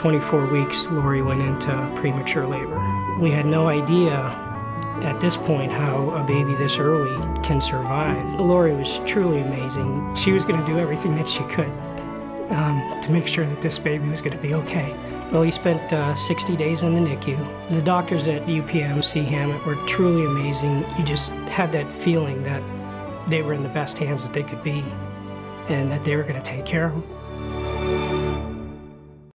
24 weeks, Lori went into premature labor. We had no idea at this point how a baby this early can survive. Lori was truly amazing. She was going to do everything that she could to make sure that this baby was going to be okay. Well, he spent 60 days in the NICU. The doctors at UPMC Hamot were truly amazing. You just had that feeling that they were in the best hands that they could be and that they were going to take care of him.